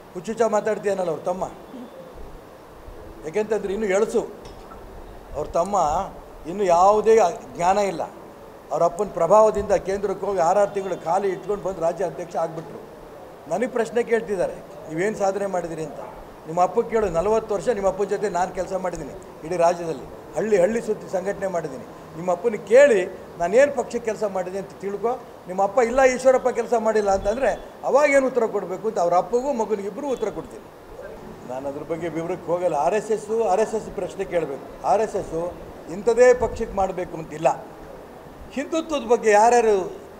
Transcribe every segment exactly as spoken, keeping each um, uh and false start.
ಹುಚ್ಚುಚ್ಚ ಮಾತಾಡ್ತೀಯನಲ್ಲ ಅವ್ರ ತಮ್ಮ. ಯಾಕೆಂತಂದ್ರೆ ಇನ್ನೂ ಎಳಸು, ಅವ್ರ ತಮ್ಮ ಇನ್ನೂ ಯಾವುದೇ ಜ್ಞಾನ ಇಲ್ಲ. ಅವ್ರ ಅಪ್ಪನ ಪ್ರಭಾವದಿಂದ ಕೇಂದ್ರಕ್ಕೆ ಹೋಗಿ ಆರಾರು ತಿಂಗಳು ಖಾಲಿ ಇಟ್ಕೊಂಡು ಬಂದು ರಾಜ್ಯ ಅಧ್ಯಕ್ಷ ಆಗಿಬಿಟ್ರು. ನನಗೆ ಪ್ರಶ್ನೆ ಕೇಳ್ತಿದ್ದಾರೆ, ನೀವೇನು ಸಾಧನೆ ಮಾಡಿದಿರಿ ಅಂತ. ನಿಮ್ಮ ಅಪ್ಪಗೆ ಕೇಳು, ನಲವತ್ತು ವರ್ಷ ನಿಮ್ಮ ಅಪ್ಪನ ಜೊತೆ ನಾನು ಕೆಲಸ ಮಾಡಿದ್ದೀನಿ ಇಡೀ ರಾಜ್ಯದಲ್ಲಿ, ಹಳ್ಳಿ ಹಳ್ಳಿ ಸುತ್ತಿ ಸಂಘಟನೆ ಮಾಡಿದ್ದೀನಿ. ನಿಮ್ಮ ಅಪ್ಪನಿಗೆ ಕೇಳಿ ನಾನೇನು ಪಕ್ಷಕ್ಕೆ ಕೆಲಸ ಮಾಡಿದ್ದೀನಿ ಅಂತ ತಿಳ್ಕೊ. ನಿಮ್ಮ ಅಪ್ಪ ಇಲ್ಲ ಈಶ್ವರಪ್ಪ ಕೆಲಸ ಮಾಡಿಲ್ಲ ಅಂತಂದರೆ ಅವಾಗೇನು ಉತ್ತರ ಕೊಡಬೇಕು ಅಂತ ಅವ್ರ ಅಪ್ಪಗೂ ಮಗನಿಗೆ ಇಬ್ಬರು ಉತ್ತರ ಕೊಡ್ತೀನಿ. ನಾನು ಅದ್ರ ಬಗ್ಗೆ ವಿವರಕ್ಕೆ ಹೋಗಲ್ಲ. R S S R S S ಪ್ರಶ್ನೆ ಕೇಳಬೇಕು. ಆರ್ ಎಸ್ ಎಸ್ಸು ಇಂಥದೇ ಪಕ್ಷಕ್ಕೆ ಮಾಡಬೇಕು ಅಂತಿಲ್ಲ. ಹಿಂದುತ್ವದ ಬಗ್ಗೆ ಯಾರ್ಯಾರು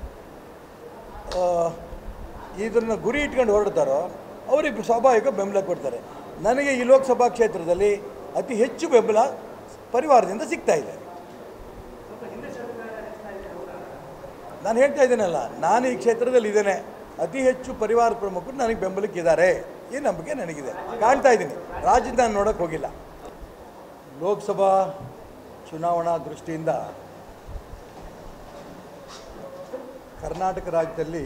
ಇದನ್ನು ಗುರಿ ಇಟ್ಕೊಂಡು ಹೊರಡ್ತಾರೋ ಅವರಿಗೆ ಸ್ವಾಭಾವಿಕ ಬೆಂಬಲ ಕೊಡ್ತಾರೆ. ನನಗೆ ಈ ಲೋಕಸಭಾ ಕ್ಷೇತ್ರದಲ್ಲಿ ಅತಿ ಹೆಚ್ಚು ಬೆಂಬಲ ಪರಿವಾರದಿಂದ ಸಿಗ್ತಾ ಇದೆ. ನಾನು ಹೇಳ್ತಾ ಇದ್ದೀನಲ್ಲ, ನಾನು ಈ ಕ್ಷೇತ್ರದಲ್ಲಿ ಇದ್ದೇನೆ, ಅತಿ ಹೆಚ್ಚು ಪರಿವಾರ ಪ್ರಮುಖರು ನನಗೆ ಬೆಂಬಲಕ್ಕಿದ್ದಾರೆ, ಈ ನಂಬಿಕೆ ನನಗಿದೆ. ಕಾಣ್ತಾ ಇದ್ದೀನಿ. ರಾಜ್ಯದ ನಾನು ನೋಡೋಕ್ಕೆ ಹೋಗಿಲ್ಲ. ಲೋಕಸಭಾ ಚುನಾವಣಾ ದೃಷ್ಟಿಯಿಂದ ಕರ್ನಾಟಕ ರಾಜ್ಯದಲ್ಲಿ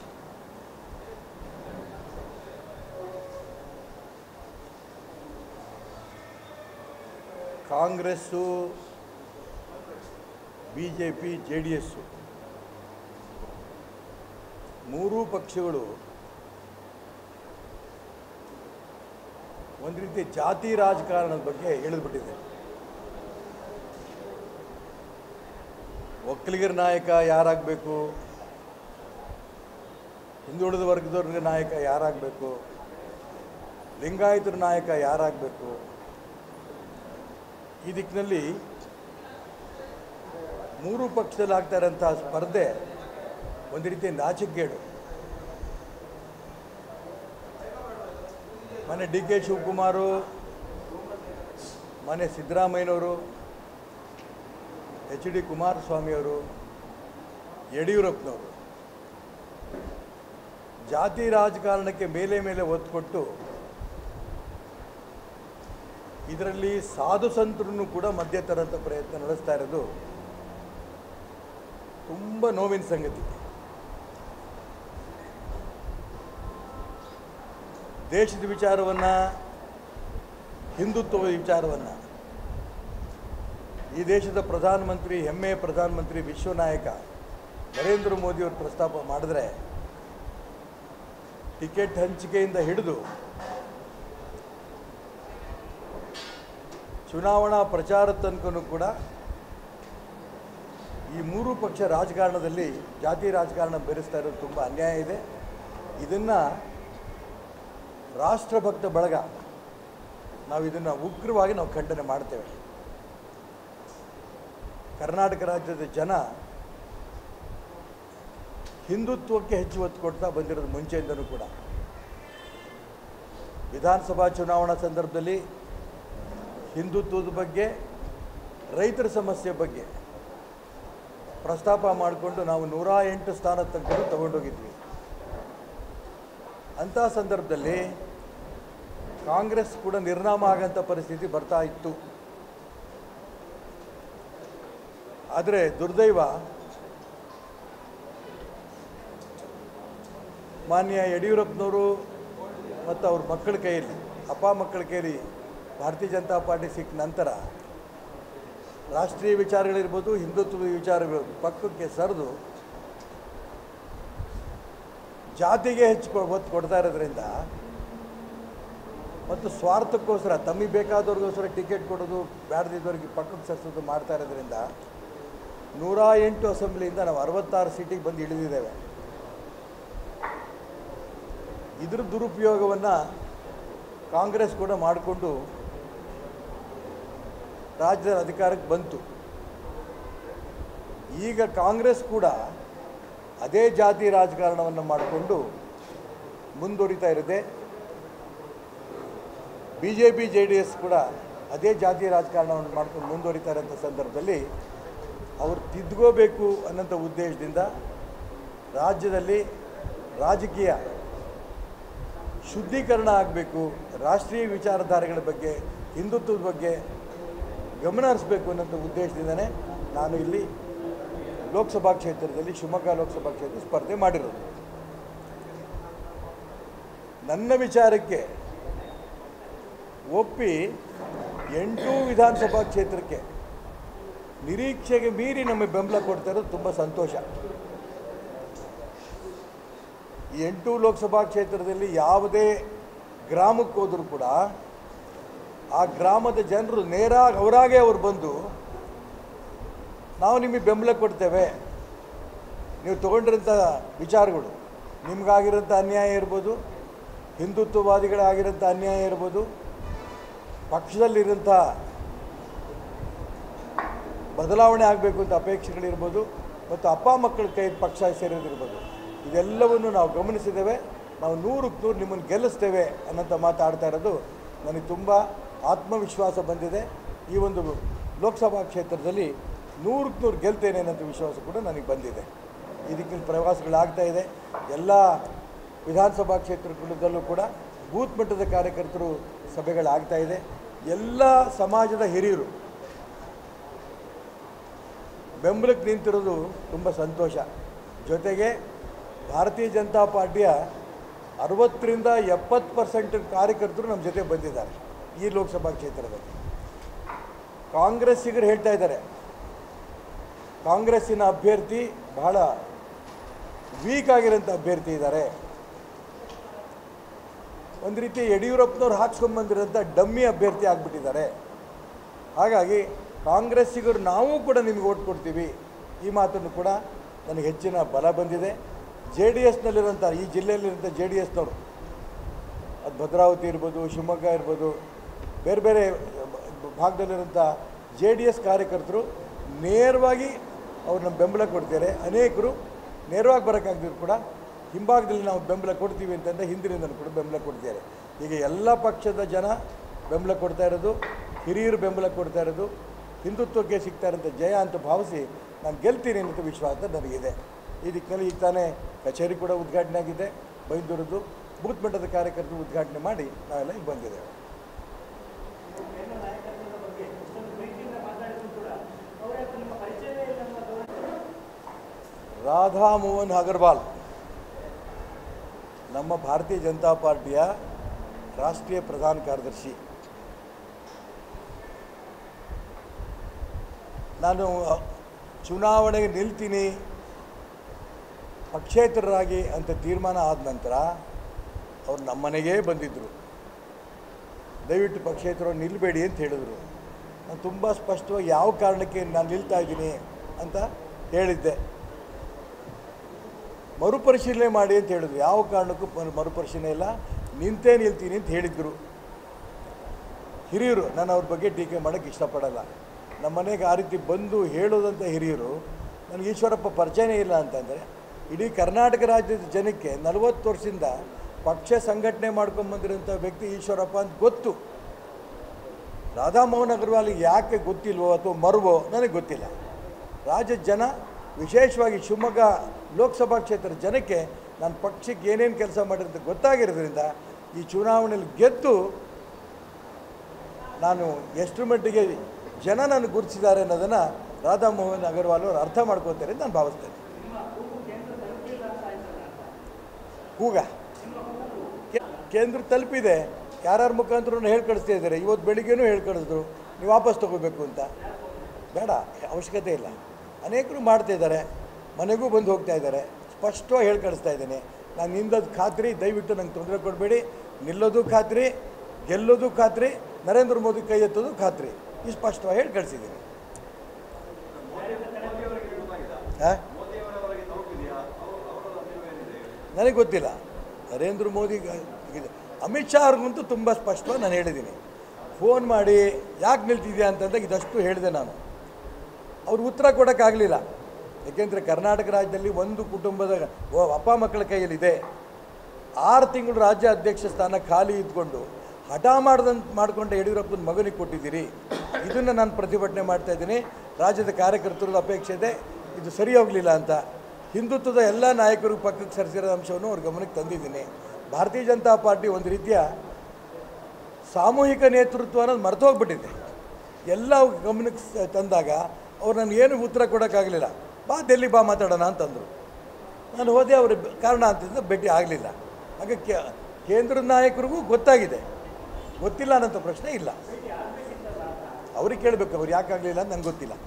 Congress, B J P, J D S ಮೂರೂ ಪಕ್ಷಗಳು ಒಂದು ರೀತಿ ಜಾತಿ ರಾಜಕಾರಣದ ಬಗ್ಗೆ ಹೇಳಿದ್ಬಿಟ್ಟಿದೆ. ಒಕ್ಕಲಿಗರ ನಾಯಕ ಯಾರಾಗಬೇಕು, ಹಿಂದುಳಿದ ವರ್ಗದವ್ರ ನಾಯಕ ಯಾರಾಗಬೇಕು, ಲಿಂಗಾಯತರ ನಾಯಕ ಯಾರಾಗಬೇಕು, ಈ ದಿಕ್ಕಿನಲ್ಲಿ ಮೂರು ಪಕ್ಷದಲ್ಲಿ ಆಗ್ತಾ ಇರೋಂಥ ಸ್ಪರ್ಧೆ ಒಂದು ರೀತಿ ನಾಚಿಕೆಗೇಡು. ಮೊನ್ನೆ ಡಿ ಕೆ ಶಿವಕುಮಾರು, ಮೊನ್ನೆ ಸಿದ್ದರಾಮಯ್ಯನವರು, ಎಚ್ ಡಿ ಕುಮಾರಸ್ವಾಮಿಯವರು, ಯಡಿಯೂರಪ್ಪನವರು ಜಾತಿ ರಾಜಕಾರಣಕ್ಕೆ ಮೇಲೆ ಮೇಲೆ ಒತ್ತು ಕೊಟ್ಟು ಇದರಲ್ಲಿ ಸಾಧು ಸಂತರನ್ನು ಕೂಡ ಮಧ್ಯ ತರಂಥ ಪ್ರಯತ್ನ ನಡೆಸ್ತಾ ಇರೋದು ತುಂಬ ನೋವಿನ ಸಂಗತಿ. ದೇಶದ ವಿಚಾರವನ್ನು, ಹಿಂದುತ್ವದ ವಿಚಾರವನ್ನು ಈ ದೇಶದ ಪ್ರಧಾನಮಂತ್ರಿ, ಹೆಮ್ಮೆಯ ಪ್ರಧಾನಮಂತ್ರಿ, ವಿಶ್ವ ನಾಯಕ ನರೇಂದ್ರ ಮೋದಿಯವರು ಪ್ರಸ್ತಾಪ ಮಾಡಿದ್ರೆ ಟಿಕೆಟ್ ಹಂಚಿಕೆಯಿಂದ ಹಿಡಿದು ಚುನಾವಣಾ ಪ್ರಚಾರ ತನಕನೂ ಕೂಡ ಈ ಮೂರು ಪಕ್ಷ ರಾಜಕಾರಣದಲ್ಲಿ ಜಾತಿ ರಾಜಕಾರಣ ಬೆರೆಸ್ತಾ ಇರೋದು ತುಂಬ ಅನ್ಯಾಯ ಇದೆ. ಇದನ್ನು ರಾಷ್ಟ್ರಭಕ್ತ ಬಳಗ ನಾವು ಇದನ್ನು ಉಗ್ರವಾಗಿ ನಾವು ಖಂಡನೆ ಮಾಡ್ತೇವೆ. ಕರ್ನಾಟಕ ರಾಜ್ಯದ ಜನ ಹಿಂದುತ್ವಕ್ಕೆ ಹೆಚ್ಚು ಒತ್ತು ಕೊಡ್ತಾ ಬಂದಿರೋದು ಮುಂಚೆಯಿಂದನೂ ಕೂಡ. ವಿಧಾನಸಭಾ ಚುನಾವಣಾ ಸಂದರ್ಭದಲ್ಲಿ ಹಿಂದುತ್ವದ ಬಗ್ಗೆ, ರೈತರ ಸಮಸ್ಯೆ ಬಗ್ಗೆ ಪ್ರಸ್ತಾಪ ಮಾಡಿಕೊಂಡು ನಾವು ನೂರ ಎಂಟು ಸ್ಥಾನ ತನಕ ತಗೊಂಡೋಗಿದ್ವಿ. ಅಂಥ ಸಂದರ್ಭದಲ್ಲಿ ಕಾಂಗ್ರೆಸ್ ಕೂಡ ನಿರ್ನಾಮ ಆಗೋಂಥ ಪರಿಸ್ಥಿತಿ ಬರ್ತಾ ಇತ್ತು. ಆದರೆ ದುರ್ದೈವ, ಮಾನ್ಯ ಯಡಿಯೂರಪ್ಪನವರು ಮತ್ತು ಅವ್ರ ಮಕ್ಕಳ ಕೈಯಲ್ಲಿ, ಅಪ್ಪ ಮಕ್ಕಳ ಕೈಯಲ್ಲಿ ಭಾರತೀಯ ಜನತಾ ಪಾರ್ಟಿ ಸಿಕ್ಕ ನಂತರ ರಾಷ್ಟ್ರೀಯ ವಿಚಾರಗಳಿರ್ಬೋದು, ಹಿಂದುತ್ವದ ವಿಚಾರಗಳು ಪಕ್ಕಕ್ಕೆ ಸರಿದು ಜಾತಿಗೆ ಹೆಚ್ಚು ಒತ್ತು ಕೊಡ್ತಾ ಇರೋದ್ರಿಂದ ಮತ್ತು ಸ್ವಾರ್ಥಕ್ಕೋಸ್ಕರ ತಮಗೆ ಬೇಕಾದವ್ರಿಗೋಸ್ಕರ ಟಿಕೆಟ್ ಕೊಡೋದು, ಬ್ಯಾಡದಿದ್ದವ್ರಿಗೆ ಪಕ್ಕಕ್ಕೆ ಸರಿಸೋದು ಮಾಡ್ತಾ ಇರೋದ್ರಿಂದ ನೂರ ಎಂಟು ಅಸೆಂಬ್ಲಿಯಿಂದ ನಾವು ಅರವತ್ತಾರು ಸೀಟಿಗೆ ಬಂದು ಇಳಿದಿದ್ದೇವೆ. ಇದ್ರ ದುರುಪಯೋಗವನ್ನು ಕಾಂಗ್ರೆಸ್ ಕೂಡ ಮಾಡಿಕೊಂಡು ರಾಜ್ಯದ ಅಧಿಕಾರಕ್ಕೆ ಬಂತು. ಈಗ ಕಾಂಗ್ರೆಸ್ ಕೂಡ ಅದೇ ಜಾತಿ ರಾಜಕಾರಣವನ್ನು ಮಾಡಿಕೊಂಡು ಮುಂದುವರಿತಾ ಇರುತ್ತೆ. B J P, J D S ಕೂಡ ಅದೇ ಜಾತಿ ರಾಜಕಾರಣವನ್ನು ಮಾಡ್ಕೊಂಡು ಮುಂದುವರಿತಾ ಇರೋಂಥ ಸಂದರ್ಭದಲ್ಲಿ ಅವರು ತಿದ್ದುಕೋಬೇಕು ಅನ್ನೋಂಥ ಉದ್ದೇಶದಿಂದ ರಾಜ್ಯದಲ್ಲಿ ರಾಜಕೀಯ ಶುದ್ಧೀಕರಣ ಆಗಬೇಕು, ರಾಷ್ಟ್ರೀಯ ವಿಚಾರಧಾರೆಗಳ ಬಗ್ಗೆ, ಹಿಂದುತ್ವದ ಬಗ್ಗೆ ಗಮನ ಹರಿಸಬೇಕು ಅನ್ನೋಂಥ ಉದ್ದೇಶದಿಂದನೇ ನಾನು ಇಲ್ಲಿ ಲೋಕಸಭಾ ಕ್ಷೇತ್ರದಲ್ಲಿ, ಶಿವಮೊಗ್ಗ ಲೋಕಸಭಾ ಕ್ಷೇತ್ರ ಸ್ಪರ್ಧೆ ಮಾಡಿರೋದು. ನನ್ನ ವಿಚಾರಕ್ಕೆ ಒಪ್ಪಿ ಎಂಟು ವಿಧಾನಸಭಾ ಕ್ಷೇತ್ರಕ್ಕೆ ನಿರೀಕ್ಷೆಗೆ ಮೀರಿ ನಮಗೆ ಬೆಂಬಲ ಕೊಡ್ತಾ ಇರೋದು ತುಂಬ ಸಂತೋಷ. ಈ ಎಂಟು ಲೋಕಸಭಾ ಕ್ಷೇತ್ರದಲ್ಲಿ ಯಾವುದೇ ಗ್ರಾಮಕ್ಕೆ ಹೋದರೂ ಕೂಡ ಆ ಗ್ರಾಮದ ಜನರು ನೇರಾಗಿ ಅವರಾಗೆ ಅವ್ರು ಬಂದು ನಾವು ನಿಮಗೆ ಬೆಂಬಲ ಕೊಡ್ತೇವೆ, ನೀವು ತೊಗೊಂಡಿರೋಂಥ ವಿಚಾರಗಳು ನಿಮಗಾಗಿರೋಂಥ ಅನ್ಯಾಯ ಇರ್ಬೋದು, ಹಿಂದುತ್ವವಾದಿಗಳಾಗಿರೋಂಥ ಅನ್ಯಾಯ ಇರ್ಬೋದು, ಪಕ್ಷದಲ್ಲಿರೋಂಥ ಬದಲಾವಣೆ ಆಗಬೇಕು ಅಂತ ಅಪೇಕ್ಷೆಗಳಿರ್ಬೋದು, ಮತ್ತು ಅಪ್ಪ ಮಕ್ಕಳ ಕೈ ಪಕ್ಷ ಸೇರೋದಿರ್ಬೋದು, ಇದೆಲ್ಲವನ್ನು ನಾವು ಗಮನಿಸಿದ್ದೇವೆ. ನಾವು ನೂರಕ್ಕೆ ನೂರು ನಿಮ್ಮನ್ನು ಗೆಲ್ಲಿಸ್ತೇವೆ ಅನ್ನೋಂಥ ಮಾತಾಡ್ತಾ ಇರೋದು ನನಗೆ ತುಂಬ ಆತ್ಮವಿಶ್ವಾಸ ಬಂದಿದೆ. ಈ ಒಂದು ಲೋಕಸಭಾ ಕ್ಷೇತ್ರದಲ್ಲಿ ನೂರಕ್ಕೆ ನೂರು ಗೆಲ್ತೇನೆ ಅನ್ನೋಂಥ ವಿಶ್ವಾಸ ಕೂಡ ನನಗೆ ಬಂದಿದೆ. ಇದಕ್ಕೆ ಪ್ರವಾಸಗಳಾಗ್ತಾ ಇದೆ. ಎಲ್ಲ ವಿಧಾನಸಭಾ ಕ್ಷೇತ್ರಗಳಲ್ಲೂ ಕೂಡ ಬೂತ್ ಮಟ್ಟದ ಕಾರ್ಯಕರ್ತರು ಸಭೆಗಳಾಗ್ತಾ ಇದೆ. ಎಲ್ಲ ಸಮಾಜದ ಹಿರಿಯರು ಬೆಂಬಲಕ್ಕೆ ನಿಂತಿರೋದು ತುಂಬ ಸಂತೋಷ. ಜೊತೆಗೆ ಭಾರತೀಯ ಜನತಾ ಪಾರ್ಟಿಯ ಅರವತ್ತರಿಂದ ಎಪ್ಪತ್ತು ಪರ್ಸೆಂಟ್ ಕಾರ್ಯಕರ್ತರು ನಮ್ಮ ಜೊತೆ ಬಂದಿದ್ದಾರೆ ಈ ಲೋಕಸಭಾ ಕ್ಷೇತ್ರದಲ್ಲಿ. ಕಾಂಗ್ರೆಸ್ಸಿಗರು ಹೇಳ್ತಾ ಇದ್ದಾರೆ ಕಾಂಗ್ರೆಸ್ಸಿನ ಅಭ್ಯರ್ಥಿ ಬಹಳ ವೀಕ್ ಆಗಿರೋಂಥ ಅಭ್ಯರ್ಥಿ ಇದ್ದಾರೆ, ಒಂದು ರೀತಿ ಯಡಿಯೂರಪ್ಪನವ್ರು ಹಾಕ್ಸ್ಕೊಂಬಂದಿರೋಂಥ ಡಮ್ಮಿ ಅಭ್ಯರ್ಥಿ ಆಗಿಬಿಟ್ಟಿದ್ದಾರೆ. ಹಾಗಾಗಿ ಕಾಂಗ್ರೆಸ್ಸಿಗರು ನಾವು ಕೂಡ ನಿಮಗೆ ಓಟ್ ಕೊಡ್ತೀವಿ, ಈ ಮಾತನ್ನು ಕೂಡ ನನಗೆ ಹೆಚ್ಚಿನ ಬಲ ಬಂದಿದೆ. ಜೆ ಡಿ ಎಸ್ನಲ್ಲಿರೋಂಥ ಈ ಜಿಲ್ಲೆಯಲ್ಲಿರೋಂಥ ಜೆ ಡಿ ಎಸ್ನವರು, ಅದು ಭದ್ರಾವತಿ ಇರ್ಬೋದು, ಶಿವಮೊಗ್ಗ ಇರ್ಬೋದು, ಬೇರೆ ಬೇರೆ ಭಾಗದಲ್ಲಿರೋಂಥ ಜೆ ಡಿ ಎಸ್ ಕಾರ್ಯಕರ್ತರು ನೇರವಾಗಿ ಅವ್ರನ್ನ ಬೆಂಬಲ ಕೊಡ್ತಾರೆ. ಅನೇಕರು ನೇರವಾಗಿ ಬರೋಕ್ಕಾಗದಿದ್ರು ಕೂಡ ಹಿಂಭಾಗದಲ್ಲಿ ನಾವು ಬೆಂಬಲ ಕೊಡ್ತೀವಿ ಅಂತಂದರೆ ಹಿಂದಿನಿಂದ ಕೂಡ ಬೆಂಬಲ ಕೊಡ್ತಾರೆ. ಈಗ ಎಲ್ಲ ಪಕ್ಷದ ಜನ ಬೆಂಬಲ ಕೊಡ್ತಾ ಇರೋದು, ಹಿರಿಯರು ಬೆಂಬಲ ಕೊಡ್ತಾ ಇರೋದು, ಹಿಂದುತ್ವಕ್ಕೆ ಸಿಗ್ತಾ ಇರೋಂಥ ಜಯ ಅಂತ ಭಾವಿಸಿ ನಾನು ಗೆಲ್ತೀನಿ ಅನ್ನೋ ವಿಶ್ವಾಸ ನನಗಿದೆ. ಈ ದಿಕ್ಕಿನಲ್ಲಿ ಈಗ ತಾನೇ ಕಚೇರಿ ಕೂಡ ಉದ್ಘಾಟನೆ ಆಗಿದೆ, ಬೈಂದೂರದ್ದು ಬೂತ್ ಮಟ್ಟದ ಕಾರ್ಯಕರ್ತರು ಉದ್ಘಾಟನೆ ಮಾಡಿ ನಾವೆಲ್ಲ ಇಲ್ಲಿ ಬಂದಿದ್ದೇವೆ. ರಾಧಾ ಮೋಹನ್ ಅಗರ್ವಾಲ್ ನಮ್ಮ ಭಾರತೀಯ ಜನತಾ ಪಾರ್ಟಿಯ ರಾಷ್ಟ್ರೀಯ ಪ್ರಧಾನ ಕಾರ್ಯದರ್ಶಿ. ನಾನು ಚುನಾವಣೆಗೆ ನಿಲ್ತೀನಿ ಪಕ್ಷೇತರರಾಗಿ ಅಂತ ತೀರ್ಮಾನ ಆದ ನಂತರ ಅವ್ರು ನಮ್ಮನೆಗೇ ಬಂದಿದ್ದರು. ದಯವಿಟ್ಟು ಪಕ್ಷೇತರ ನಿಲ್ಲಬೇಡಿ ಅಂತ ಹೇಳಿದರು. ನಾನು ತುಂಬ ಸ್ಪಷ್ಟವಾಗಿ ಯಾವ ಕಾರಣಕ್ಕೆ ನಾನು ನಿಲ್ತಾ ಇದ್ದೀನಿ ಅಂತ ಹೇಳಿದ್ದೆ. ಮರುಪರಿಶೀಲನೆ ಮಾಡಿ ಅಂತ ಹೇಳಿದ್ರು. ಯಾವ ಕಾರಣಕ್ಕೂ ಮರುಪರಿಶೀಲನೆ ಇಲ್ಲ, ನಿಂತೇ ನಿಲ್ತೀನಿ ಅಂತ ಹೇಳಿದರು ಹಿರಿಯರು. ನಾನು ಅವ್ರ ಬಗ್ಗೆ ಟೀಕೆ ಮಾಡೋಕ್ಕೆ ಇಷ್ಟಪಡಲ್ಲ. ನಮ್ಮ ಮನೆಗೆ ಆ ರೀತಿ ಬಂದು ಹೇಳೋದಂಥ ಹಿರಿಯರು ನನಗೆ ಈಶ್ವರಪ್ಪ ಪರಿಚಯನೇ ಇಲ್ಲ ಅಂತಂದರೆ, ಇಡೀ ಕರ್ನಾಟಕ ರಾಜ್ಯದ ಜನಕ್ಕೆ ನಲವತ್ತು ವರ್ಷದಿಂದ ಪಕ್ಷ ಸಂಘಟನೆ ಮಾಡ್ಕೊಂಬಂದಿರೋಂಥ ವ್ಯಕ್ತಿ ಈಶ್ವರಪ್ಪ ಅಂತ ಗೊತ್ತು. ರಾಧಾ ಮೋಹನ್ ಅಗರ್ವಾಲ್ಗೆ ಯಾಕೆ ಗೊತ್ತಿಲ್ವೋ ಅಥವಾ ಮರುವೋ ನನಗೆ ಗೊತ್ತಿಲ್ಲ. ರಾಜ್ಯದ ಜನ, ವಿಶೇಷವಾಗಿ ಶಿವಮೊಗ್ಗ ಲೋಕಸಭಾ ಕ್ಷೇತ್ರದ ಜನಕ್ಕೆ ನಾನು ಪಕ್ಷಕ್ಕೆ ಏನೇನು ಕೆಲಸ ಮಾಡಿರೋದು ಗೊತ್ತಾಗಿರೋದ್ರಿಂದ ಈ ಚುನಾವಣೆಯಲ್ಲಿ ಗೆದ್ದು ನಾನು ಎಷ್ಟರ ಮಟ್ಟಿಗೆ ಜನ ನನಗೆ ಗುರುತಿಸಿದ್ದಾರೆ ಅನ್ನೋದನ್ನು ರಾಧಾ ಮೋಹನ್ ಅಗರ್ವಾಲ್ ಅವರು ಅರ್ಥ ಮಾಡ್ಕೊತಾರೆ ಅಂತ ನಾನು ಭಾವಿಸ್ತೇನೆ. ಕೂಗ ಕೇಂದ್ರ ತಲುಪಿದೆ, ಯಾರ್ಯಾರ ಮುಖಾಂತರ ಹೇಳಿ ಕಳಿಸ್ತಾ ಇದ್ದಾರೆ. ಇವತ್ತು ಬೆಳಿಗ್ಗೆನೂ ಹೇಳಿ ಕಳಿಸಿದ್ರು ನೀವು ವಾಪಸ್ ತೊಗೋಬೇಕು ಅಂತ. ಬೇಡ, ಅವಶ್ಯಕತೆ ಇಲ್ಲ. ಅನೇಕರು ಮಾಡ್ತಾಯಿದ್ದಾರೆ, ಮನೆಗೂ ಬಂದು ಹೋಗ್ತಾ ಇದ್ದಾರೆ. ಸ್ಪಷ್ಟವಾಗಿ ಹೇಳಿ ಕಳಿಸ್ತಾ ಇದ್ದೇನೆ, ನಾನು ನಿಂದದ್ದು ಖಾತ್ರಿ, ದಯವಿಟ್ಟು ನಂಗೆ ತೊಂದರೆ ಕೊಡಬೇಡಿ. ನಿಲ್ಲೋದು ಖಾತ್ರಿ, ಗೆಲ್ಲೋದು ಖಾತ್ರಿ, ನರೇಂದ್ರ ಮೋದಿ ಕೈ ಎತ್ತೋದು ಖಾತ್ರಿ. ಈ ಸ್ಪಷ್ಟವಾಗಿ ಹೇಳಿ ಕಳಿಸಿದ್ದೀನಿ. ಹಾಂ, ನನಗೆ ಗೊತ್ತಿಲ್ಲ. ನರೇಂದ್ರ ಮೋದಿ, ಅಮಿತ್ ಶಾ ಅವ್ರಿಗಂತೂ ತುಂಬ ಸ್ಪಷ್ಟವಾಗಿ ನಾನು ಹೇಳಿದ್ದೀನಿ. ಫೋನ್ ಮಾಡಿ ಯಾಕೆ ನಿಲ್ತಿದ್ಯಾ ಅಂತಂದಾಗ ಇದಷ್ಟು ಹೇಳಿದೆ ನಾನು. ಅವ್ರು ಉತ್ತರ ಕೊಡೋಕ್ಕಾಗಲಿಲ್ಲ. ಏಕೆಂದರೆ ಕರ್ನಾಟಕ ರಾಜ್ಯದಲ್ಲಿ ಒಂದು ಕುಟುಂಬದ ಅಪ್ಪ ಮಕ್ಕಳ ಕೈಯಲ್ಲಿದೆ. ಆರು ತಿಂಗಳು ರಾಜ್ಯ ಅಧ್ಯಕ್ಷ ಸ್ಥಾನ ಖಾಲಿ ಇದ್ಕೊಂಡು ಹಠ ಮಾಡ್ದಂತ ಮಾಡಿಕೊಂಡು ಯಡಿಯೂರಪ್ಪನ ಮಗನಿಗೆ ಕೊಟ್ಟಿದ್ದೀರಿ. ಇದನ್ನು ನಾನು ಪ್ರತಿಭಟನೆ ಮಾಡ್ತಾಯಿದ್ದೀನಿ. ರಾಜ್ಯದ ಕಾರ್ಯಕರ್ತರದ ಅಪೇಕ್ಷೆ ಇದೆ, ಇದು ಸರಿ ಹೋಗಲಿಲ್ಲ ಅಂತ. ಹಿಂದುತ್ವದ ಎಲ್ಲ ನಾಯಕರು ಪಕ್ಕಕ್ಕೆ ಸರಿಸಿರೋ ಅಂಶವನ್ನು ಅವ್ರ ಗಮನಕ್ಕೆ ತಂದಿದ್ದೀನಿ. ಭಾರತೀಯ ಜನತಾ ಪಾರ್ಟಿ ಒಂದು ರೀತಿಯ ಸಾಮೂಹಿಕ ನೇತೃತ್ವ ಅನ್ನೋದು ಮರೆತು ಹೋಗ್ಬಿಟ್ಟಿದೆ. ಎಲ್ಲ ಗಮನಕ್ಕೆ ತಂದಾಗ ಅವ್ರು ನನಗೇನು ಉತ್ತರ ಕೊಡೋಕ್ಕಾಗಲಿಲ್ಲ. ಬಾ ಡೆಲ್ಲಿ ಬಾ ಮಾತಾಡೋಣ ಅಂತಂದರು. ನಾನು ಹೋದೆ, ಅವ್ರ ಕಾರಣ ಅಂತಂದ್ರೆ ಭೇಟಿ ಆಗಲಿಲ್ಲ. ಹಾಗೆ ಕೇಂದ್ರ ನಾಯಕರಿಗೂ ಗೊತ್ತಾಗಿದೆ, ಗೊತ್ತಿಲ್ಲ ಅನ್ನೋಂಥ ಪ್ರಶ್ನೆ ಇಲ್ಲ. ಅವ್ರಿಗೆ ಕೇಳಬೇಕು, ಅವ್ರು ಯಾಕಾಗಲಿಲ್ಲ ಅಂತ ನಂಗೆ ಗೊತ್ತಿಲ್ಲ.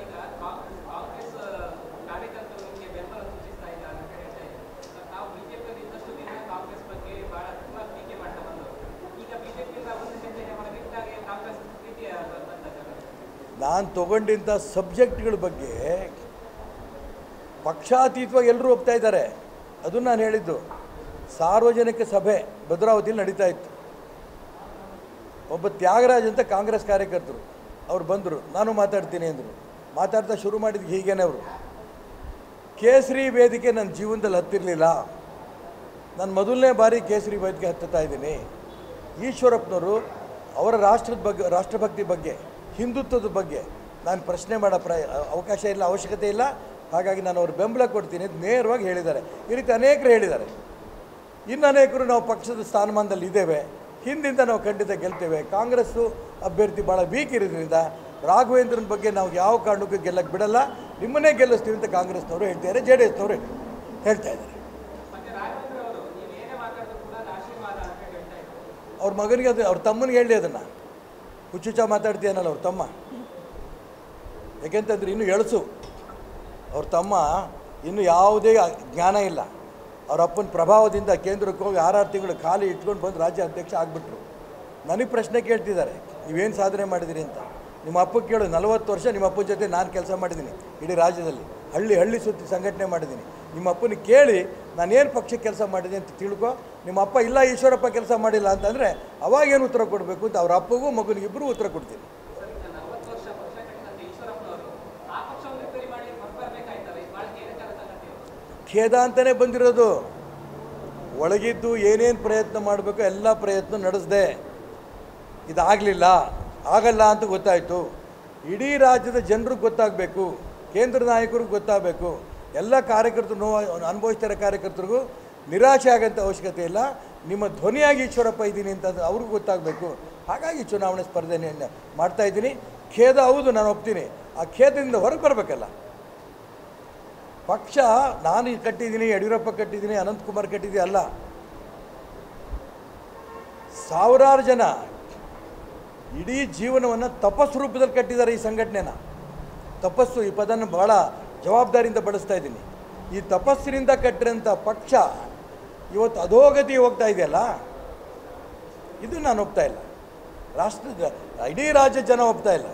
ನಾನು ತಗೊಂಡಿದ್ದ ಸಬ್ಜೆಕ್ಟ್ಗಳ ಬಗ್ಗೆ ಪಕ್ಷಾತೀತವಾಗಿ ಎಲ್ಲರೂ ಒಪ್ತಾ ಇದ್ದಾರೆ. ಅದು ನಾನು ಹೇಳಿದ್ದು. ಸಾರ್ವಜನಿಕ ಸಭೆ ಭದ್ರಾವತಿಯಲ್ಲಿ ನಡೀತಾ ಇತ್ತು. ಒಬ್ಬ ತ್ಯಾಗರಾಜ್ ಅಂತ ಕಾಂಗ್ರೆಸ್ ಕಾರ್ಯಕರ್ತರು ಅವ್ರು ಬಂದರು, ನಾನು ಮಾತಾಡ್ತೀನಿ ಅಂದರು. ಮಾತಾಡ್ತಾ ಶುರು ಮಾಡಿದ್ದು ಹೀಗೇನೆ ಅವರು, ಕೇಸರಿ ವೇದಿಕೆ ನನ್ನ ಜೀವನದಲ್ಲಿ ಹತ್ತಿರಲಿಲ್ಲ, ನಾನು ಮೊದಲನೇ ಬಾರಿ ಕೇಸರಿ ವೇದಿಕೆ ಹತ್ತುತ್ತಾ ಇದ್ದೀನಿ. ಈಶ್ವರಪ್ಪನವರು ಅವರ ರಾಷ್ಟ್ರದ ಬಗ್ಗೆ, ರಾಷ್ಟ್ರಭಕ್ತಿ ಬಗ್ಗೆ, ಹಿಂದುತ್ವದ ಬಗ್ಗೆ ನಾನು ಪ್ರಶ್ನೆ ಮಾಡೋ ಪ್ರ ಅವಕಾಶ ಇಲ್ಲ, ಅವಶ್ಯಕತೆ ಇಲ್ಲ. ಹಾಗಾಗಿ ನಾನು ಅವ್ರ ಬೆಂಬಲ ಕೊಡ್ತೀನಿ ಅಂತ ನೇರವಾಗಿ ಹೇಳಿದ್ದಾರೆ. ಈ ರೀತಿ ಅನೇಕರು ಹೇಳಿದ್ದಾರೆ. ಇನ್ನು ಅನೇಕರು ನಾವು ಪಕ್ಷದ ಸ್ಥಾನಮಾನದಲ್ಲಿ ಇದ್ದೇವೆ, ಹಿಂದಿಂದ ನಾವು ಖಂಡಿತ ಗೆಲ್ತೇವೆ, ಕಾಂಗ್ರೆಸ್ಸು ಅಭ್ಯರ್ಥಿ ಭಾಳ ವೀಕ್ ಇರೋದ್ರಿಂದ ರಾಘವೇಂದ್ರನ ಬಗ್ಗೆ ನಾವು ಯಾವ ಕಾರಣಕ್ಕೂ ಗೆಲ್ಲಕ್ಕೆ ಬಿಡಲ್ಲ, ನಿಮ್ಮನ್ನೇ ಗೆಲ್ಲಿಸ್ತೀವಿ ಅಂತ ಕಾಂಗ್ರೆಸ್ನವರು ಹೇಳ್ತಿದ್ದಾರೆ, ಜೆ ಡಿ ಎಸ್ನವರು ಹೇಳ್ತಾ ಇದ್ದಾರೆ. ಅವ್ರ ಮಗನಿಗೆ ಅದು ಅವ್ರ ತಮ್ಮನಿಗೆ ಹೇಳಿ ಅದನ್ನು, ಹುಚ್ಚುಚ್ಚ ಮಾತಾಡ್ತೀಯನಲ್ಲ ಅವ್ರ ತಮ್ಮ. ಯಾಕೆಂತಂದ್ರೆ ಇನ್ನೂ ಎಳಸು ಅವ್ರ ತಮ್ಮ, ಇನ್ನೂ ಯಾವುದೇ ಜ್ಞಾನ ಇಲ್ಲ. ಅವ್ರ ಅಪ್ಪನ ಪ್ರಭಾವದಿಂದ ಕೇಂದ್ರಕ್ಕೆ ಹೋಗಿ ಆರಾರು ತಿಂಗಳು ಖಾಲಿ ಇಟ್ಕೊಂಡು ಬಂದು ರಾಜ್ಯ ಅಧ್ಯಕ್ಷ ಆಗಿಬಿಟ್ರು. ನನಗೆ ಪ್ರಶ್ನೆ ಕೇಳ್ತಿದ್ದಾರೆ, ನೀವೇನು ಸಾಧನೆ ಮಾಡಿದಿರಿ ಅಂತ. ನಿಮ್ಮ ಅಪ್ಪಗೆ ಕೇಳು, ನಲವತ್ತು ವರ್ಷ ನಿಮ್ಮ ಅಪ್ಪನ ಜೊತೆ ನಾನು ಕೆಲಸ ಮಾಡಿದ್ದೀನಿ, ಇಡೀ ರಾಜ್ಯದಲ್ಲಿ ಹಳ್ಳಿ ಹಳ್ಳಿ ಸುತ್ತಿ ಸಂಘಟನೆ ಮಾಡಿದ್ದೀನಿ. ನಿಮ್ಮ ಅಪ್ಪನಿಗೆ ಕೇಳಿ ನಾನೇನು ಪಕ್ಷಕ್ಕೆ ಕೆಲಸ ಮಾಡಿದ್ದೀನಿ ಅಂತ ತಿಳ್ಕೊ. ನಿಮ್ಮ ಅಪ್ಪ ಇಲ್ಲ ಈಶ್ವರಪ್ಪ ಕೆಲಸ ಮಾಡಿಲ್ಲ ಅಂತಂದರೆ ಅವಾಗೇನು ಉತ್ತರ ಕೊಡಬೇಕು ಅಂತ ಅವ್ರ ಅಪ್ಪಗೂ ಮಗನಿಗಿಬ್ಬರು ಉತ್ತರ ಕೊಡ್ತೀನಿ. ಖೇದ ಅಂತಲೇ ಬಂದಿರೋದು. ಒಳಗಿದ್ದು ಏನೇನು ಪ್ರಯತ್ನ ಮಾಡಬೇಕು ಎಲ್ಲ ಪ್ರಯತ್ನ ನಡೆಸಿದೆ, ಇದಾಗಲಿಲ್ಲ, ಆಗಲ್ಲ ಅಂತ ಗೊತ್ತಾಯಿತು. ಇಡೀ ರಾಜ್ಯದ ಜನರಿಗೆ ಗೊತ್ತಾಗಬೇಕು, ಕೇಂದ್ರ ನಾಯಕರಿಗೂ ಗೊತ್ತಾಗಬೇಕು, ಎಲ್ಲ ಕಾರ್ಯಕರ್ತರು ನೋವು ಅನುಭವಿಸ್ತಾರೆ. ಕಾರ್ಯಕರ್ತರಿಗೂ ನಿರಾಶೆ ಆಗೋಂಥ ಅವಶ್ಯಕತೆ ಇಲ್ಲ. ನಿಮ್ಮ ಧ್ವನಿಯಾಗಿ ಈಶ್ವರಪ್ಪ ಇದ್ದೀನಿ ಅಂತ ಅವ್ರಿಗೂ ಗೊತ್ತಾಗಬೇಕು. ಹಾಗಾಗಿ ಚುನಾವಣೆ ಸ್ಪರ್ಧೆಯನ್ನು ಮಾಡ್ತಾಯಿದ್ದೀನಿ. ಖೇದ ಹೌದು, ನಾನು ಒಪ್ತೀನಿ. ಆ ಖೇದದಿಂದ ಹೊರಗೆ ಬರಬೇಕಲ್ಲ. ಪಕ್ಷ ನಾನು ಕಟ್ಟಿದ್ದೀನಿ, ಯಡಿಯೂರಪ್ಪ ಕಟ್ಟಿದ್ದೀನಿ, ಅನಂತಕುಮಾರ್ ಕಟ್ಟಿದ್ದೀನಿ ಅಲ್ಲ, ಸಾವಿರಾರು ಜನ ಇಡೀ ಜೀವನವನ್ನು ತಪಸ್ಸು ರೂಪದಲ್ಲಿ ಕಟ್ಟಿದ್ದಾರೆ ಈ ಸಂಘಟನೆನ. ತಪಸ್ಸು ಈ ಪದನ ಭಾಳ ಜವಾಬ್ದಾರಿಯಿಂದ ಬಳಸ್ತಾ ಇದ್ದೀನಿ. ಈ ತಪಸ್ಸಿನಿಂದ ಕಟ್ಟಿರೋಂಥ ಪಕ್ಷ ಇವತ್ತು ಅಧೋಗತಿ ಹೋಗ್ತಾ ಇದೆಯಲ್ಲ, ಇದು ನಾನು ಒಪ್ತಾ ಇಲ್ಲ. ರಾಷ್ಟ್ರದ ಇಡೀ ರಾಜ್ಯ ಜನ ಒಪ್ತಾ ಇಲ್ಲ.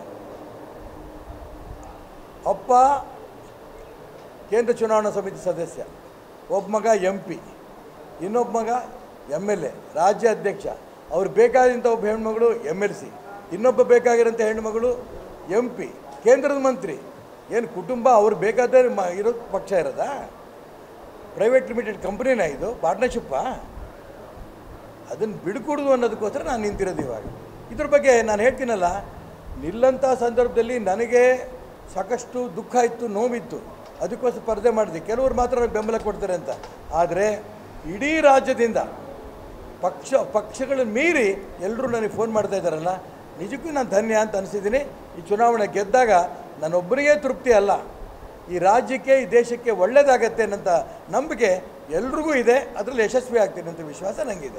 ಅಪ್ಪ ಕೇಂದ್ರ ಚುನಾವಣಾ ಸಮಿತಿ ಸದಸ್ಯ, ಒಬ್ಬ ಮಗ ಎಂ ಪಿ, ಇನ್ನೊಬ್ಬ ಮಗ ಎಮ್ ಎಲ್ ಎ, ರಾಜ್ಯ ಅಧ್ಯಕ್ಷ. ಅವ್ರು ಬೇಕಾದಂಥ ಒಬ್ಬ ಹೆಣ್ಮಗಳು ಎಮ್ ಎಲ್ ಸಿ, ಇನ್ನೊಬ್ಬ ಬೇಕಾಗಿರೋಂಥ ಹೆಣ್ಮಗಳು ಎಂ ಪಿ, ಕೇಂದ್ರದ ಮಂತ್ರಿ. ಏನು ಕುಟುಂಬ ಅವ್ರು ಬೇಕಾದ್ರೆ ಮ ಇರೋ ಪಕ್ಷ ಇರೋದಾ? ಪ್ರೈವೇಟ್ ಲಿಮಿಟೆಡ್ ಕಂಪ್ನಿನ ಇದು, ಪಾರ್ಟ್ನರ್ಶಿಪ್ಪಾ? ಅದನ್ನು ಬಿಡ್ಕೊಡೋದು ಅನ್ನೋದಕ್ಕೋಸ್ಕರ ನಾನು ನಿಂತಿರೋದು ಇವಾಗ. ಇದ್ರ ಬಗ್ಗೆ ನಾನು ಹೇಳ್ತೀನಲ್ಲ, ನಿಲ್ಲಂಥ ಸಂದರ್ಭದಲ್ಲಿ ನನಗೆ ಸಾಕಷ್ಟು ದುಃಖ ಇತ್ತು, ನೋವಿತ್ತು, ಅದಕ್ಕೋಸ್ಕರ ಸ್ಪರ್ಧೆ ಮಾಡಿದೆ. ಕೆಲವರು ಮಾತ್ರ ನನಗೆ ಬೆಂಬಲ ಕೊಡ್ತಾರೆ ಅಂತ. ಆದರೆ ಇಡೀ ರಾಜ್ಯದಿಂದ ಪಕ್ಷ ಪಕ್ಷಗಳನ್ನು ಮೀರಿ ಎಲ್ಲರೂ ನನಗೆ ಫೋನ್ ಮಾಡ್ತಾ ಇದ್ದಾರಲ್ಲ, ನಿಜಕ್ಕೂ ನಾನು ಧನ್ಯ ಅಂತ ಅನಿಸಿದ್ದೀನಿ. ಈ ಚುನಾವಣೆ ಗೆದ್ದಾಗ ನನ್ನೊಬ್ಬನಿಗೆ ತೃಪ್ತಿ ಅಲ್ಲ, ಈ ರಾಜ್ಯಕ್ಕೆ ಈ ದೇಶಕ್ಕೆ ಒಳ್ಳೆಯದಾಗತ್ತೆ ಅನ್ನೋಂಥ ನಂಬಿಕೆ ಎಲ್ರಿಗೂ ಇದೆ. ಅದರಲ್ಲಿ ಯಶಸ್ವಿ ಆಗ್ತೀನಿ ಅಂತ ವಿಶ್ವಾಸ ನನಗಿದೆ.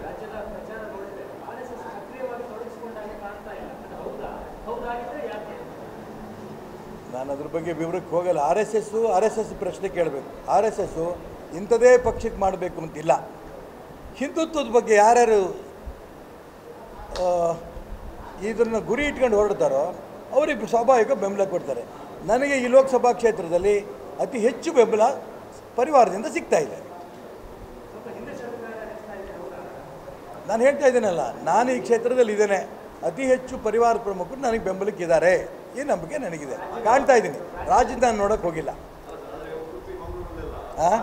ನಾನು ಅದ್ರ ಬಗ್ಗೆ ವಿವರಕ್ಕೆ ಹೋಗಲ್ಲ. R S S R S S ಪ್ರಶ್ನೆ ಕೇಳಬೇಕು. ಆರ್ ಎಸ್ ಎಸ್ಸು ಇಂಥದೇ ಪಕ್ಷಕ್ಕೆ ಮಾಡಬೇಕು ಅಂತಿಲ್ಲ. ಹಿಂದುತ್ವದ ಬಗ್ಗೆ ಯಾರ್ಯಾರು ಇದನ್ನು ಗುರಿ ಇಟ್ಕೊಂಡು ಹೊರಡ್ತಾರೋ ಅವರಿಗೆ ಸ್ವಾಭಾವಿಕ ಬೆಂಬಲ ಕೊಡ್ತಾರೆ. ನನಗೆ ಈ ಲೋಕಸಭಾ ಕ್ಷೇತ್ರದಲ್ಲಿ ಅತಿ ಹೆಚ್ಚು ಬೆಂಬಲ ಪರಿವಾರದಿಂದ ಸಿಗ್ತಾ ಇದೆ. ನಾನು ಹೇಳ್ತಾ ಇದ್ದೀನಲ್ಲ, ನಾನು ಈ ಕ್ಷೇತ್ರದಲ್ಲಿ ಇದ್ದೇನೆ, ಅತಿ ಹೆಚ್ಚು ಪರಿವಾರ ಪ್ರಮುಖರು ನನಗೆ ಬೆಂಬಲಕ್ಕಿದ್ದಾರೆ, ಈ ನಂಬಿಕೆ ನನಗಿದೆ. ಕಾಣ್ತಾ ಇದ್ದೀನಿ. ರಾಜ್ಯದ ನಾನು ನೋಡೋಕ್ಕೆ ಹೋಗಿಲ್ಲ. ಹಾಂ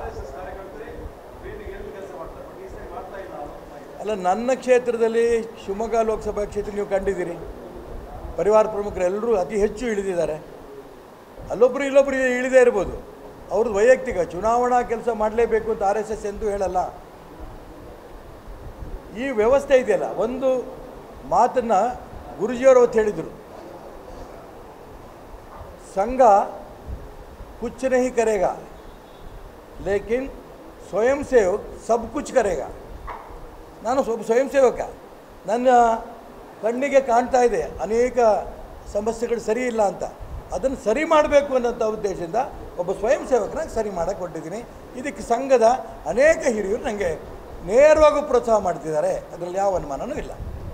ಅಲ್ಲ, ನನ್ನ ಕ್ಷೇತ್ರದಲ್ಲಿ ಶಿವಮೊಗ್ಗ ಲೋಕಸಭಾ ಕ್ಷೇತ್ರ ನೀವು ಕಂಡಿದ್ದೀರಿ, ಪರಿವಾರ ಪ್ರಮುಖರು ಎಲ್ಲರೂ ಅತಿ ಹೆಚ್ಚು ಇಳಿದಿದ್ದಾರೆ. ಅಲ್ಲೊಬ್ಬರು ಇಲ್ಲೊಬ್ಬರು ಇಳಿದೇ ಇರ್ಬೋದು, ಅವ್ರದ್ದು ವೈಯಕ್ತಿಕ. ಚುನಾವಣಾ ಕೆಲಸ ಮಾಡಲೇಬೇಕು ಅಂತ ಆರ್ ಎಸ್ ಎಸ್ ಎಂದೂ ಹೇಳಲ್ಲ. ಈ ವ್ಯವಸ್ಥೆ ಇದೆಯಲ್ಲ, ಒಂದು ಮಾತನ್ನು ಗುರುಜಿಯವರು ಅವತ್ತು ಹೇಳಿದರು, ಸಂಘ ಕುಚ್ ನಹೀ ಕರೇಗಾ ಲೇಕಿನ್ ಸ್ವಯಂ ಸೇವಕ್ ಸಬ್ ಕುಚ್ ಕರೇಗಾ. ನಾನು ಒಬ್ಬ ಸ್ವಯಂ ಸೇವಕ. ನನ್ನ ಕಣ್ಣಿಗೆ ಕಾಣ್ತಾ ಇದೆ ಅನೇಕ ಸಮಸ್ಯೆಗಳು ಸರಿ ಇಲ್ಲ ಅಂತ. ಅದನ್ನು ಸರಿ ಮಾಡಬೇಕು ಅನ್ನೋಂಥ ಉದ್ದೇಶದಿಂದ ಒಬ್ಬ ಸ್ವಯಂ ಸೇವಕನಾಗಿ ಸರಿ ಮಾಡೋಕ್ಕೆ ಹೊರಟಿದ್ದೀನಿ. ಇದಕ್ಕೆ ಸಂಘದ ಅನೇಕ ಹಿರಿಯರು ನನಗೆ ನೇರವಾಗಿ ಪ್ರೋತ್ಸಾಹ ಮಾಡ್ತಿದ್ದಾರೆ, ಅದರಲ್ಲಿ ಯಾವ ಅನುಮಾನವೂ ಇಲ್ಲ.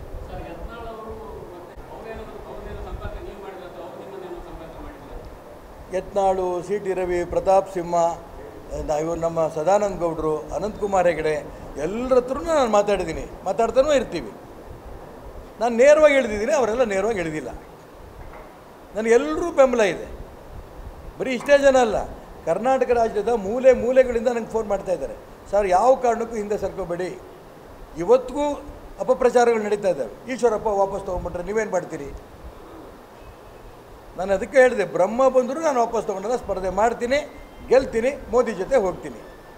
ಯತ್ನಾಳು, ಸಿ ಟಿ ರವಿ, ಪ್ರತಾಪ್ ಸಿಂಹ, ಇವರು ನಮ್ಮ ಸದಾನಂದ ಗೌಡರು, ಅನಂತಕುಮಾರ್ ಹೆಗಡೆ ಎಲ್ಲರ ಹತ್ರನೂ ನಾನು ಮಾತಾಡಿದ್ದೀನಿ, ಮಾತಾಡ್ತಾನೂ ಇರ್ತೀವಿ. ನಾನು ನೇರವಾಗಿ ಹೇಳಿದ್ದೀನಿ, ಅವರೆಲ್ಲ ನೇರವಾಗಿ ಹೇಳಿದಿಲ್ಲ. ನನಗೆಲ್ಲರೂ ಬೆಂಬಲ ಇದೆ. ಬರೀ ಇಷ್ಟೇ ಜನ ಅಲ್ಲ, ಕರ್ನಾಟಕ ರಾಜ್ಯದ ಮೂಲೆ ಮೂಲೆಗಳಿಂದ ನನಗೆ ಫೋನ್ ಮಾಡ್ತಾ ಇದ್ದಾರೆ, ಸರ್ ಯಾವ ಕಾರಣಕ್ಕೂ ಹಿಂದೆ ಸರ್ಕೋಬೇಡಿ, ಇವತ್ತಿಗೂ ಅಪಪ್ರಚಾರಗಳು ನಡೀತಾ ಇದ್ದಾವೆ, ಈಶ್ವರಪ್ಪ ವಾಪಸ್ ತೊಗೊಂಡ್ಬಿಟ್ರೆ ನೀವೇನು ಮಾಡ್ತೀರಿ? ನಾನು ಅದಕ್ಕೆ ಹೇಳಿದೆ, ಬ್ರಹ್ಮ ಬಂದರೂ ನಾನು ವಾಪಸ್ ತೊಗೊಂಡಾಗ ಸ್ಪರ್ಧೆ ಮಾಡ್ತೀನಿ, ಗೆಲ್ತೀನಿ, ಮೋದಿ ಜೊತೆ ಹೋಗ್ತೀನಿ.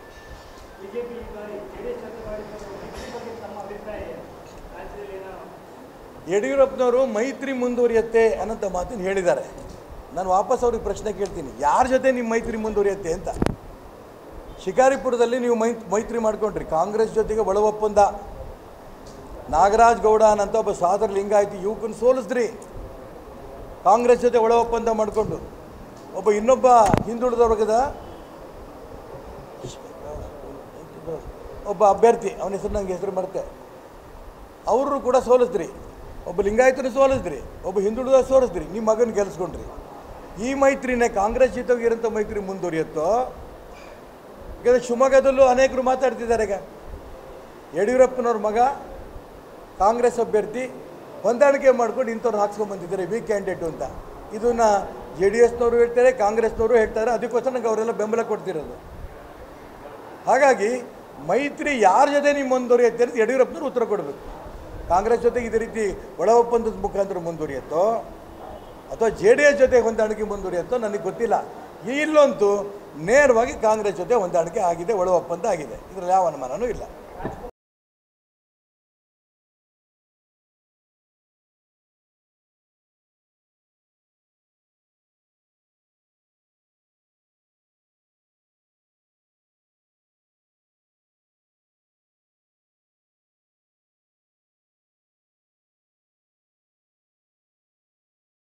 ಯಡಿಯೂರಪ್ಪನವರು ಮೈತ್ರಿ ಮುಂದುವರಿಯುತ್ತೆ ಅನ್ನೋಂಥ ಮಾತನ್ನು ಹೇಳಿದ್ದಾರೆ. ನಾನು ವಾಪಸ್ ಅವ್ರಿಗೆ ಪ್ರಶ್ನೆ ಕೇಳ್ತೀನಿ, ಯಾರ ಜೊತೆ ನಿಮ್ಮ ಮೈತ್ರಿ ಮುಂದುವರಿಯುತ್ತೆ ಅಂತ? ಶಿಕಾರಿಪುರದಲ್ಲಿ ನೀವು ಮೈ ಮೈತ್ರಿ ಮಾಡ್ಕೊಂಡ್ರಿ, ಕಾಂಗ್ರೆಸ್ ಜೊತೆಗೆ ಒಳ ಒಪ್ಪಂದ, ನಾಗರಾಜ್ ಗೌಡ ಅನ್ನಂಥ ಒಬ್ಬ ಸಾದರ ಲಿಂಗಾಯತಿ ಯುವಕನ ಸೋಲಿಸಿದ್ರಿ, ಕಾಂಗ್ರೆಸ್ ಜೊತೆ ಒಳ ಒಪ್ಪಂದ ಮಾಡಿಕೊಂಡು. ಒಬ್ಬ ಇನ್ನೊಬ್ಬ ಹಿಂದುಳಿದ ವರ್ಗದ ಒಬ್ಬ ಅಭ್ಯರ್ಥಿ, ಅವನ ಹೆಸರು ನನಗೆ ಹೆಸರು ಬರುತ್ತೆ, ಅವರು ಕೂಡ ಸೋಲಿಸಿದ್ರಿ. ಒಬ್ಬ ಲಿಂಗಾಯತನ ಸೋಲಿಸಿದ್ರಿ, ಒಬ್ಬ ಹಿಂದುಳಿದ ಸೋಲಿಸಿದ್ರಿ, ನಿಮ್ಮ ಮಗನ ಗೆಲ್ಲಿಸ್ಕೊಂಡ್ರಿ. ಈ ಮೈತ್ರಿನೇ ಕಾಂಗ್ರೆಸ್ ಜೊತೆಗಿರೋಂಥ ಮೈತ್ರಿ ಮುಂದುವರಿಯುತ್ತೋ? ಯಾಕಂದರೆ ಶಿವಮೊಗ್ಗದಲ್ಲೂ ಅನೇಕರು ಮಾತಾಡ್ತಿದ್ದಾರೆ. ಈಗ ಯಡಿಯೂರಪ್ಪನವ್ರ ಮಗ ಕಾಂಗ್ರೆಸ್ ಅಭ್ಯರ್ಥಿ ಹೊಂದಾಣಿಕೆ ಮಾಡ್ಕೊಂಡು ಇಂಥವ್ರು ಹಾಕ್ಸ್ಕೊಂಡ್ಬಂದಿದ್ದಾರೆ ವೀಕ್ ಕ್ಯಾಂಡಿಡೇಟು ಅಂತ. ಇದನ್ನು ಜೆ ಡಿ ಎಸ್ನವರು ಹೇಳ್ತಾರೆ, ಕಾಂಗ್ರೆಸ್ನವರು ಹೇಳ್ತಾರೆ, ಅದಕ್ಕೋಸ್ಕರ ನಂಗೆ ಅವರೆಲ್ಲ ಬೆಂಬಲ ಕೊಡ್ತಿರೋದು. ಹಾಗಾಗಿ ಮೈತ್ರಿ ಯಾರ ಜೊತೆ ನೀವು ಮುಂದುವರಿಯುತ್ತೆ ಅಂತ ಯಡಿಯೂರಪ್ಪನವ್ರು ಉತ್ತರ ಕೊಡಬೇಕು. ಕಾಂಗ್ರೆಸ್ ಜೊತೆಗೆ ಇದೇ ರೀತಿ ಒಳ ಒಪ್ಪಂದದ ಮುಖಾಂತರ ಮುಂದುವರಿಯುತ್ತೋ ಅಥವಾ ಜೆ ಡಿ ಎಸ್ ಜೊತೆ ಹೊಂದಾಣಿಕೆ ಮುಂದುವರಿಯುತ್ತೋ ನನಗೆ ಗೊತ್ತಿಲ್ಲ. ಇಲ್ಲಂತೂ ನೇರವಾಗಿ ಕಾಂಗ್ರೆಸ್ ಜೊತೆ ಹೊಂದಾಣಿಕೆ ಆಗಿದೆ, ಒಳ ಒಪ್ಪಂದ ಆಗಿದೆ, ಇದರಲ್ಲಿ ಯಾವ ಅನುಮಾನವೂ ಇಲ್ಲ.